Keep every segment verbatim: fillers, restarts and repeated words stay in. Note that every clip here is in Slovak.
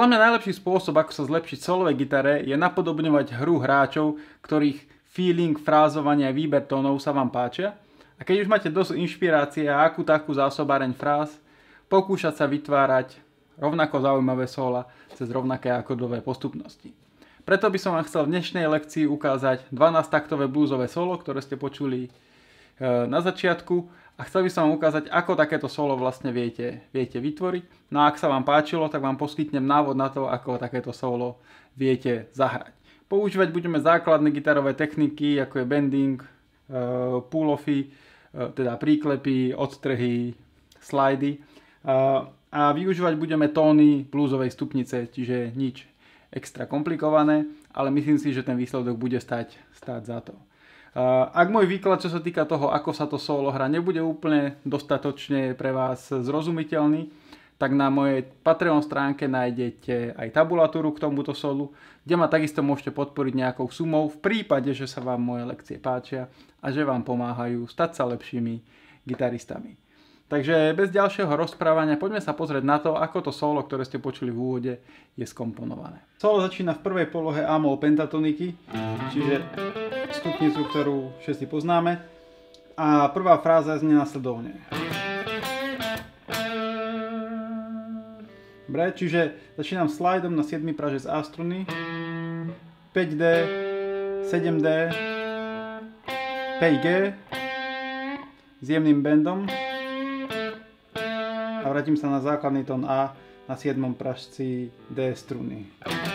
Podľa mňa najlepší spôsob, ako sa zlepšiť v solovej gitare, je napodobňovať hru hráčov, ktorých feeling, frázovanie a výber tónov sa vám páčia. A keď už máte dosť inšpirácie a akú takú zásobáreň fráz, pokúšať sa vytvárať rovnako zaujímavé sóla cez rovnaké akordové postupnosti. Preto by som vám chcel v dnešnej lekcii ukázať dvanásťtaktové bluesové solo, ktoré ste počuli na začiatku. A chcel by som vám ukázať, ako takéto solo vlastne viete, viete vytvoriť. No a ak sa vám páčilo, tak vám poskytnem návod na to, ako takéto solo viete zahrať. Používať budeme základné gitarové techniky, ako je bending, pull-offy, teda príklepy, odstrhy, slidy. A využívať budeme tóny bluesovej stupnice, čiže nič extra komplikované, ale myslím si, že ten výsledok bude stať, stáť za to. Ak môj výklad, čo sa týka toho, ako sa to solo hrá, nebude úplne dostatočne pre vás zrozumiteľný, tak na mojej Patreon stránke nájdete aj tabulatúru k tomuto solu, kde ma takisto môžete podporiť nejakou sumou v prípade, že sa vám moje lekcie páčia a že vám pomáhajú stať sa lepšími gitaristami. Takže bez ďalšieho rozprávania poďme sa pozrieť na to, ako to solo, ktoré ste počuli v úvode, je skomponované. Solo začína v prvej polohe A-moll pentatoniky, čiže stupnicu, ktorú všetci poznáme. A prvá fráza znie nasledovne. Dobre, čiže začínam slidom na siedmy pražec A struny, päť D, sedem D, päť G s jemným bendom a vrátim sa na základný tón A na siedmom pražci D struny.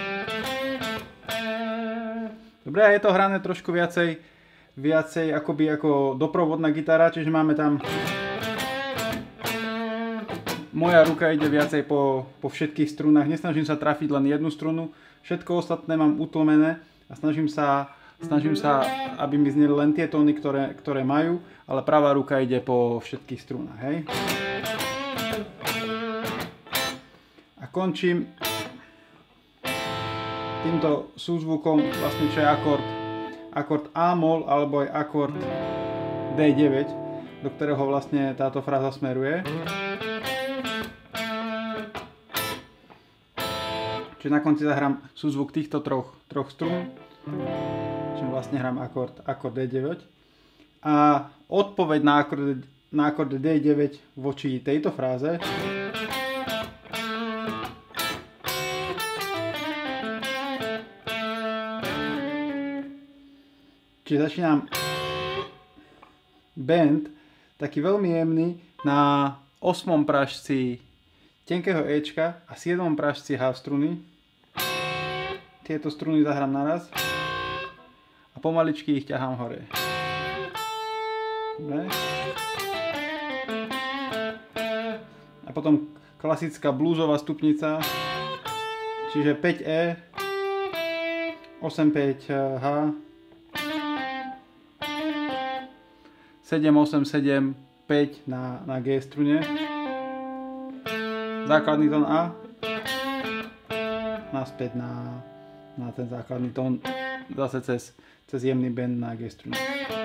Dobre, a je to hrané trošku viacej, viacej akoby ako doprovodná gitara, čiže máme tam... Moja ruka ide viacej po, po všetkých strunách, nesnažím sa trafiť len jednu strunu, všetko ostatné mám utlmené a snažím sa, snažím sa, aby mi zneli len tie tóny, ktoré, ktoré majú, ale pravá ruka ide po všetkých strunách, hej. A končím týmto súzvukom, vlastne čo je akord, akord A-moll alebo aj akord D deväť, do ktorého vlastne táto fráza smeruje. Čiže na konci zahrám súzvuk týchto troch, troch strún, čiže vlastne hrám akord, akord D deväť. A odpoveď na akord, na akord D deväť voči tejto fráze čiže začínam bend, taký veľmi jemný, na ôsmom pražci tenkého Ečka a siedmom pražci H struny. Tieto struny zahrám naraz a pomaličky ich ťahám hore. Dobre. A potom klasická bluesová stupnica, čiže päť E, osem päť H, sedem osem sedem päť na, na G strune, základný tón A, naspäť na, na ten základný tón, zase cez, cez jemný bend na G strune.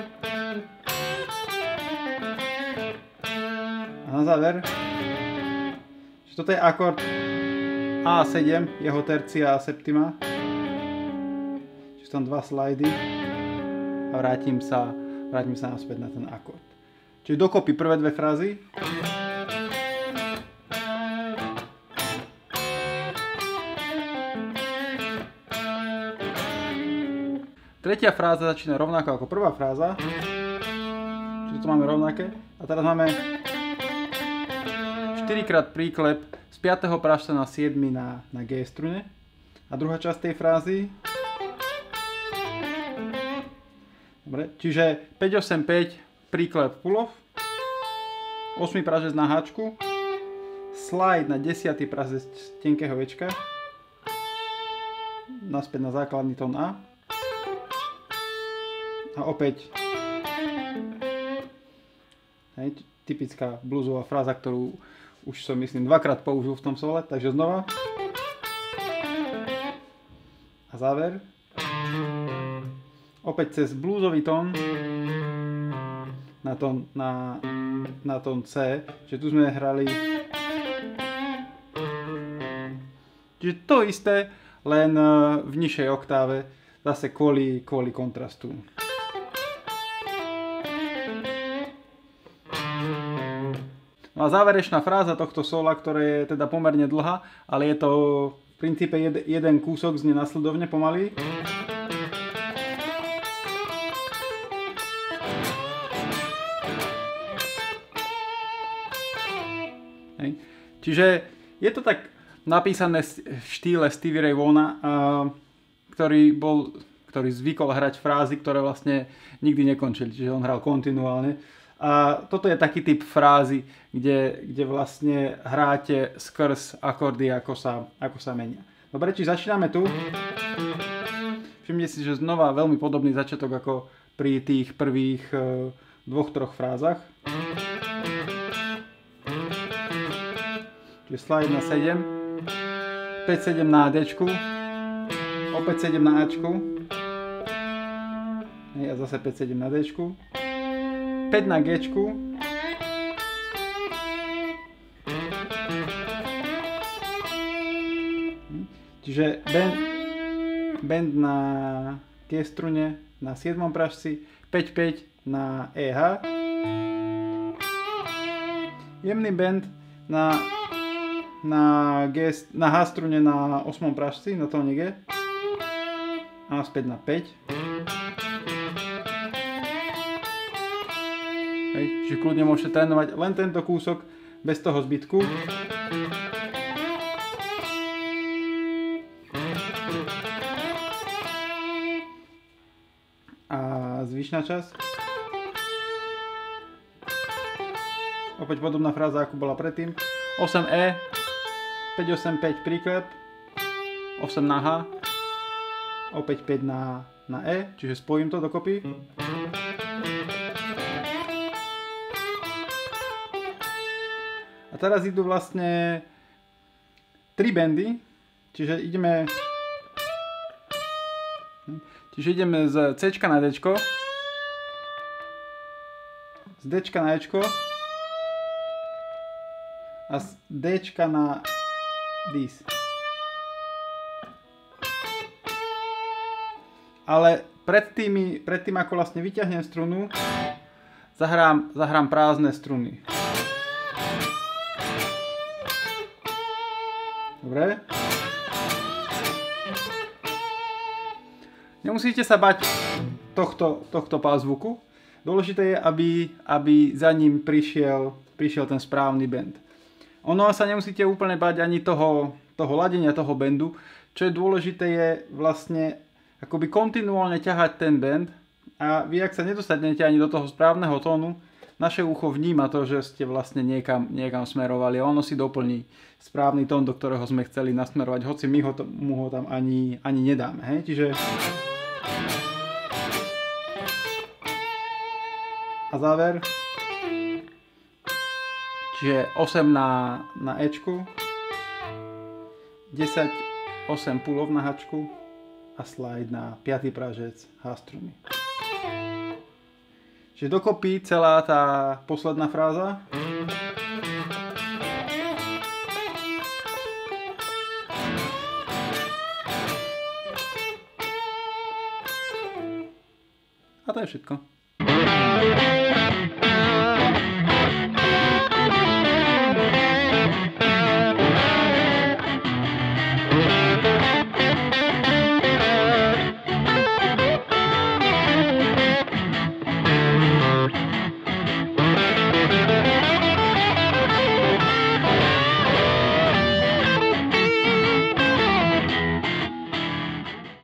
A na záver, že toto je akord A sedem, jeho tercia a septima, čiže tam dva slidy a vrátim sa Vrátim sa naspäť na ten akord. Čiže dokopy prvé dve frázy. Tretia fráza začína rovnako ako prvá fráza. Čiže to máme rovnaké. A teraz máme štyrikrát príklep z piateho pražca na siedmy na, na G strune. A druhá časť tej frázy. Dobre, čiže päť osem päť príklep pull-off, ôsmy pražec na háčku, slide na desiaty pražec tenkého Ečka, naspäť na základný tón A a opäť hej, typická bluesová fráza, ktorú už som myslím dvakrát použil v tom sole, takže znova a záver. Opäť cez bluesový tón na tón, na, na tón C, že tu sme hrali, Čiže to isté, len v nižšej oktáve, zase kvôli, kvôli kontrastu. No a záverečná fráza tohto sola, ktorá je teda pomerne dlhá, ale je to v princípe jed, jeden kúsok znie nasledovne pomaly. Hej. Čiže je to tak napísané v štýle Stevie Ray Vaughna, ktorý bol, ktorý zvykol hrať frázy, ktoré vlastne nikdy nekončili, čiže on hral kontinuálne. A toto je taký typ frázy, kde, kde vlastne hráte skrz akordy, ako sa, ako sa menia. Dobre, či začíname tu. Všimnite si, že znova veľmi podobný začiatok ako pri tých prvých e, dvoch, troch frázach. Čiže slide na sedem, päť sedem na Dčku, opäť sedem na Ačku, a zase päť sedem na Dčku, päť na Gčku, čiže bend, bend na G strune na siedmom pražci, päť päť na E H, jemný bend na, na, G, na H strune na ôsmom pražci, na tóne G a späť na päť. Hej, čiže kľudne môžete trénovať len tento kúsok bez toho zbytku. A zvyšná časť. Opäť podobná fráza, ako bola predtým. osem E, päť osem päť príklep, osem na H, opäť päť na, na E, čiže spojím to dokopy. A teraz idú vlastne tri bendy, čiže ideme, čiže ideme z C na D, z D na E a z D na dis. Ale pred, tými, pred tým, ako vlastne vyťahnem strunu, zahrám, zahrám prázdne struny. Dobre. Nemusíte sa bať tohto, tohto pázvuku. Dôležité je, aby, aby za ním prišiel, prišiel ten správny bend. Ono sa nemusíte úplne bať ani toho, toho ladenia toho bendu. Čo je dôležité je vlastne akoby kontinuálne ťahať ten bend a vy, ak sa nedostanete ani do toho správneho tónu, naše ucho vníma to, že ste vlastne niekam, niekam smerovali a ono si doplní správny tón, do ktorého sme chceli nasmerovať, hoci my ho, to, mu ho tam ani, ani nedáme. Hej? Čiže... A záver. Čiže osem na, na Ečku, desať, osem pull-off na Hačku a slide na piaty pražec H struny. Čiže dokopy celá tá posledná fráza. A to je všetko.